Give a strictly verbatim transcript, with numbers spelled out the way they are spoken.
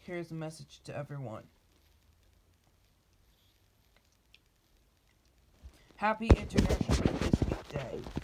Here's a message to everyone. Happy International Biscuit Day.